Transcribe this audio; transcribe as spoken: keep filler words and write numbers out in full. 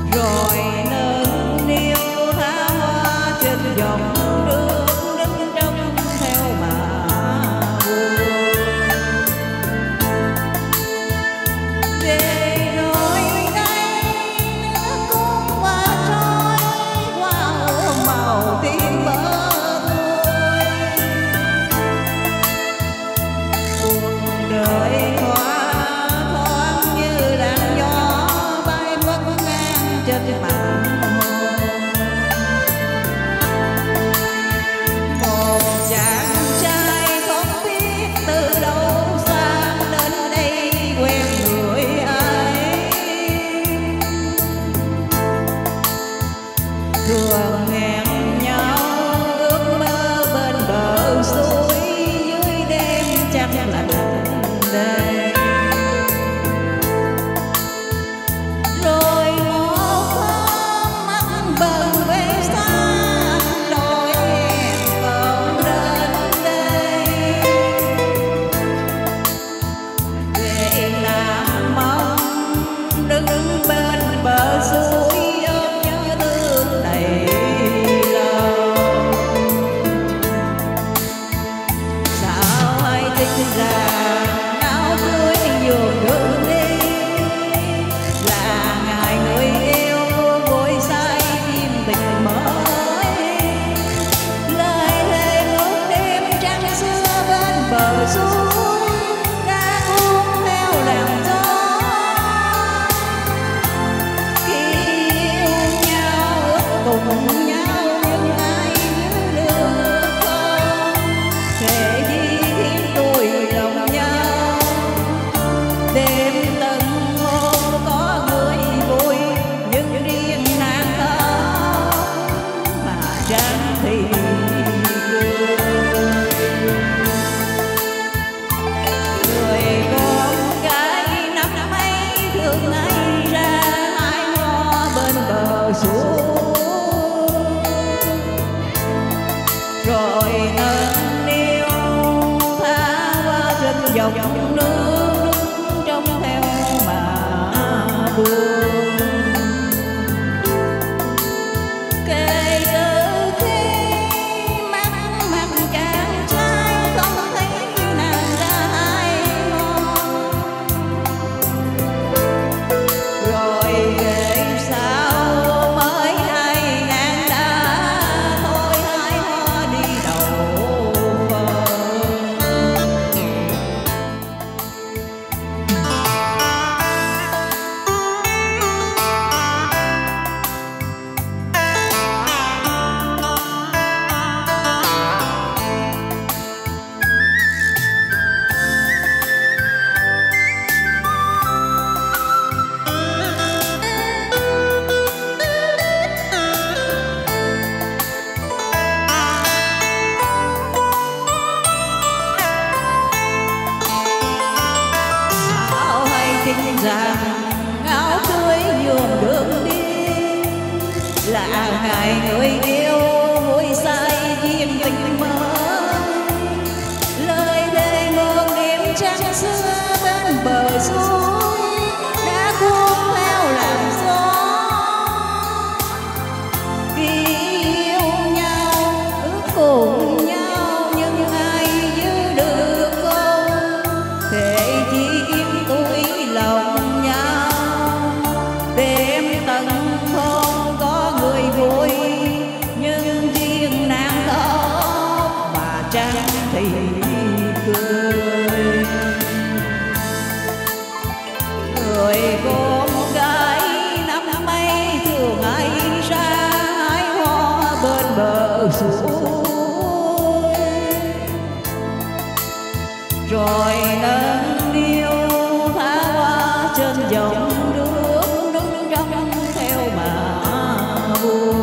rồi nâng niu thả hoa trên dòng nước đứng trong theo mà buồn. Về rồi đây nước cũng qua trôi qua màu tim bờ thôi. Cuộc đời thoa thoáng như làn gió bay mất ngang trên mặt hồ. Một chàng trai không biết từ đâu sang đến đây quen người ấy, thường hẹn nhau ước mơ bên bờ suối dưới đêm trăng lạnh đây. Rồi một hôm mắt bờ về xa đôi em còn đến đây, về làm mong đứng bên bờ suối ôm nhớ thương đầy lòng. Sao hay tính ra áo cưới vừa đường đi là ngày người yêu vui say im tình mới. Lời thề ước đêm trăng xưa bên bờ suối đã cuốn theo làn gió. Khi yêu nhau ước cùng nhau nhưng ai nhớ được không? Thề gì khiến tôi lòng nhau. Đêm tân hôn có người vui nhưng riêng nàng khóc mà chẳng thì cười. Người con gái năm ấy thường ngày ra hái hoa bên bờ suối, rồi nâng niu thả hoa trên dòng nước đứng trong theo mà buồn. Kể từ khi mắt mặt chàng trai không thấy nàng ra hai ngón, rồi về sau mới hay nàng đã thôi hái hoa đi đầu bờ. Sao hay tin rằng áo cưới nhuộm đường đi là ngày người yêu vui say duyên tình mới. Lời thề một đêm trăng xưa bên bờ suối đã cuốn theo làn gió. Khi yêu nhau ước cùng nhau nhưng ai giữ được không? Thề chỉ kiếm tuổi lòng nhau. Đêm tận hôn có người vui nhưng riêng nàng khóc mà chẳng thì cười. Người con gái năm ấy thường ngày ra hái hoa bên bờ suối, rồi nâng niu thả hoa trên dòng nước đứng trong theo mà buồn.